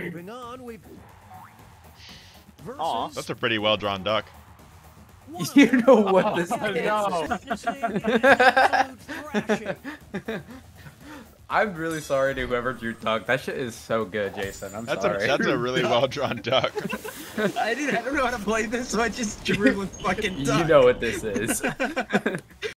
Moving on, we. Aw. That's a pretty well drawn duck. You know what this Oh, is. no. I'm really sorry to whoever drew duck. That shit is so good, Jason. I'm sorry. That's a really well drawn duck. I don't know how to play this, so I just drew a fucking duck. You know what this is.